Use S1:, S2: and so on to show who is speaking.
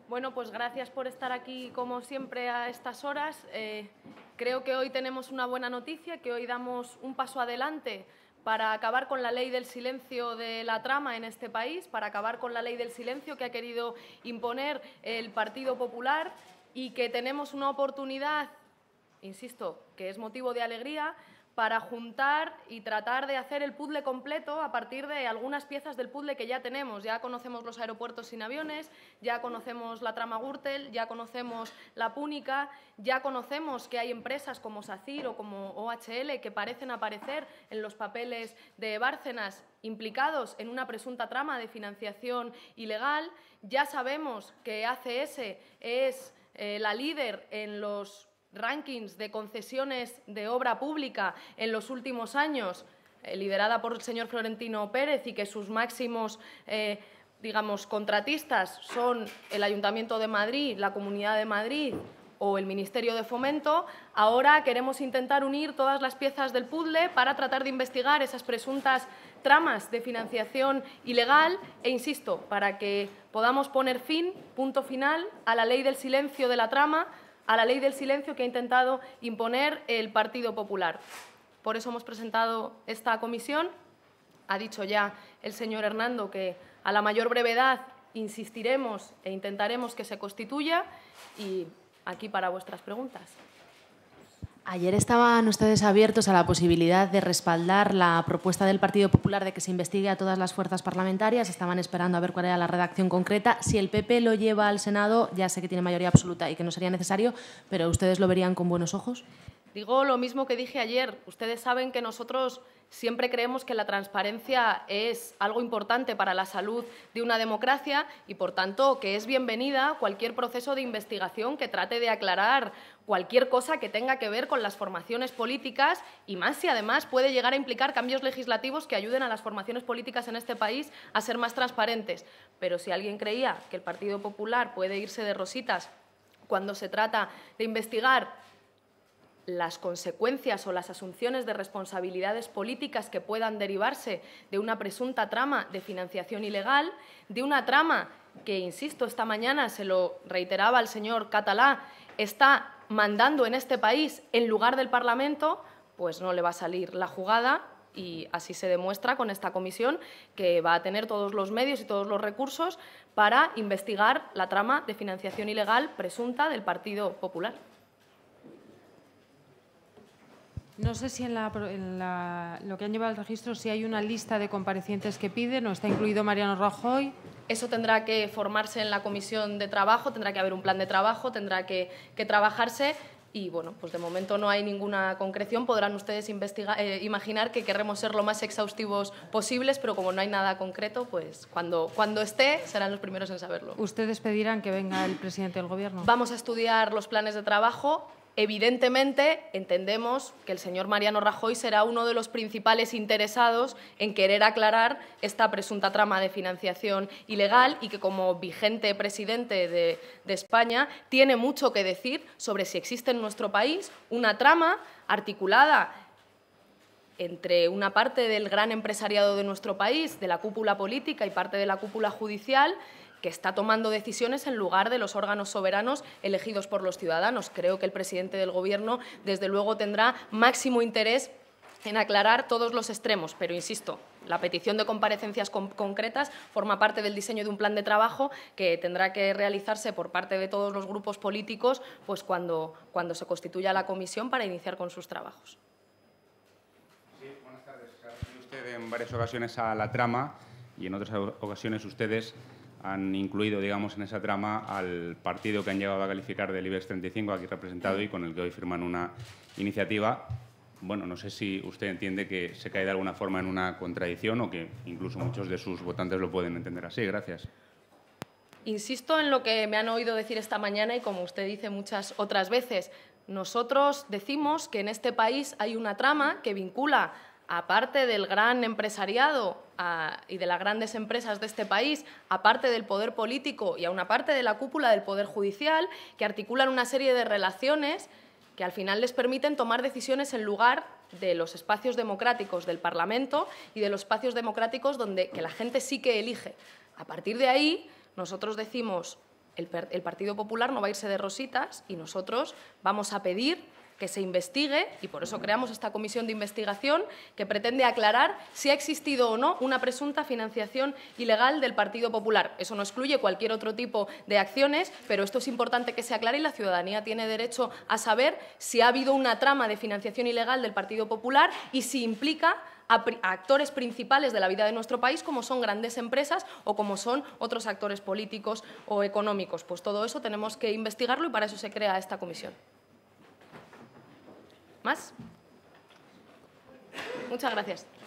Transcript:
S1: Bueno, pues gracias por estar aquí, como siempre, a estas horas. Creo que hoy tenemos una buena noticia, que hoy damos un paso adelante para acabar con la ley del silencio de la trama en este país, para acabar con la ley del silencio que ha querido imponer el Partido Popular, y que tenemos una oportunidad, insisto, que es motivo de alegría, para juntar y tratar de hacer el puzzle completo a partir de algunas piezas del puzzle que ya tenemos. Ya conocemos los aeropuertos sin aviones, ya conocemos la trama Gürtel, ya conocemos la Púnica, ya conocemos que hay empresas como SACIR o como OHL que parecen aparecer en los papeles de Bárcenas implicados en una presunta trama de financiación ilegal. Ya sabemos que ACS es la líder en los rankings de concesiones de obra pública en los últimos años, liderada por el señor Florentino Pérez, y que sus máximos contratistas son el Ayuntamiento de Madrid, la Comunidad de Madrid o el Ministerio de Fomento. Ahora queremos intentar unir todas las piezas del puzzle para tratar de investigar esas presuntas tramas de financiación ilegal e, insisto, para que podamos poner punto final a la ley del silencio de la trama, a la ley del silencio que ha intentado imponer el Partido Popular. Por eso hemos presentado esta comisión. Ha dicho ya el señor Hernando que a la mayor brevedad insistiremos e intentaremos que se constituya, y aquí para vuestras preguntas.
S2: Ayer estaban ustedes abiertos a la posibilidad de respaldar la propuesta del Partido Popular de que se investigue a todas las fuerzas parlamentarias. Estaban esperando a ver cuál era la redacción concreta. Si el PP lo lleva al Senado, ya sé que tiene mayoría absoluta y que no sería necesario, pero ¿ustedes lo verían con buenos ojos?
S1: Digo lo mismo que dije ayer. Ustedes saben que nosotros siempre creemos que la transparencia es algo importante para la salud de una democracia y, por tanto, que es bienvenida cualquier proceso de investigación que trate de aclarar cualquier cosa que tenga que ver con las formaciones políticas, y más si además puede llegar a implicar cambios legislativos que ayuden a las formaciones políticas en este país a ser más transparentes. Pero si alguien creía que el Partido Popular puede irse de rositas cuando se trata de investigar las consecuencias o las asunciones de responsabilidades políticas que puedan derivarse de una presunta trama de financiación ilegal, de una trama que, insisto, esta mañana se lo reiteraba el señor Catalá, está mandando en este país en lugar del Parlamento, pues no le va a salir la jugada, y así se demuestra con esta comisión, que va a tener todos los medios y todos los recursos para investigar la trama de financiación ilegal presunta del Partido Popular.
S3: No sé si en lo que han llevado al registro, si hay una lista de comparecientes que piden o está incluido Mariano Rajoy.
S1: Eso tendrá que formarse en la comisión de trabajo, tendrá que haber un plan de trabajo, tendrá que trabajarse. Y, bueno, pues de momento no hay ninguna concreción. Podrán ustedes imaginar que querremos ser lo más exhaustivos posibles, pero como no hay nada concreto, pues cuando esté serán los primeros en saberlo.
S3: ¿Ustedes pedirán que venga el presidente del Gobierno?
S1: Vamos a estudiar los planes de trabajo. Evidentemente, entendemos que el señor Mariano Rajoy será uno de los principales interesados en querer aclarar esta presunta trama de financiación ilegal, y que, como vigente presidente de España, tiene mucho que decir sobre si existe en nuestro país una trama articulada entre una parte del gran empresariado de nuestro país, de la cúpula política y parte de la cúpula judicial, que está tomando decisiones en lugar de los órganos soberanos elegidos por los ciudadanos. Creo que el presidente del Gobierno, desde luego, tendrá máximo interés en aclarar todos los extremos, pero, insisto, la petición de comparecencias concretas forma parte del diseño de un plan de trabajo que tendrá que realizarse por parte de todos los grupos políticos, pues cuando se constituya la comisión para iniciar con sus trabajos.
S4: Sí, buenas tardes. Se ha referido usted en varias ocasiones a la trama, y en otras ocasiones ustedes han incluido, digamos, en esa trama al partido que han llegado a calificar del IBEX 35, aquí representado, y con el que hoy firman una iniciativa. Bueno, no sé si usted entiende que se cae de alguna forma en una contradicción, o que incluso muchos de sus votantes lo pueden entender así. Gracias.
S1: Insisto en lo que me han oído decir esta mañana y como usted dice muchas otras veces. Nosotros decimos que en este país hay una trama que vincula, aparte del gran empresariado y de las grandes empresas de este país, aparte del poder político y a una parte de la cúpula del poder judicial, que articulan una serie de relaciones que al final les permiten tomar decisiones en lugar de los espacios democráticos del Parlamento y de los espacios democráticos que la gente sí que elige. A partir de ahí, nosotros decimos el Partido Popular no va a irse de rositas y nosotros vamos a pedir que se investigue, y por eso creamos esta comisión de investigación que pretende aclarar si ha existido o no una presunta financiación ilegal del Partido Popular. Eso no excluye cualquier otro tipo de acciones, pero esto es importante que se aclare y la ciudadanía tiene derecho a saber si ha habido una trama de financiación ilegal del Partido Popular y si implica a actores principales de la vida de nuestro país, como son grandes empresas o como son otros actores políticos o económicos. Pues todo eso tenemos que investigarlo y para eso se crea esta comisión. ¿Más? Muchas gracias.